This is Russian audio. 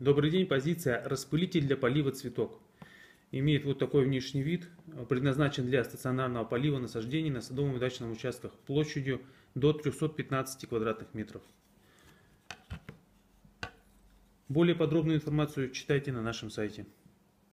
Добрый день, позиция распылитель для полива цветок. Имеет вот такой внешний вид, предназначен для стационарного полива насаждений на садовом и дачном участках площадью до 315 квадратных метров. Более подробную информацию читайте на нашем сайте.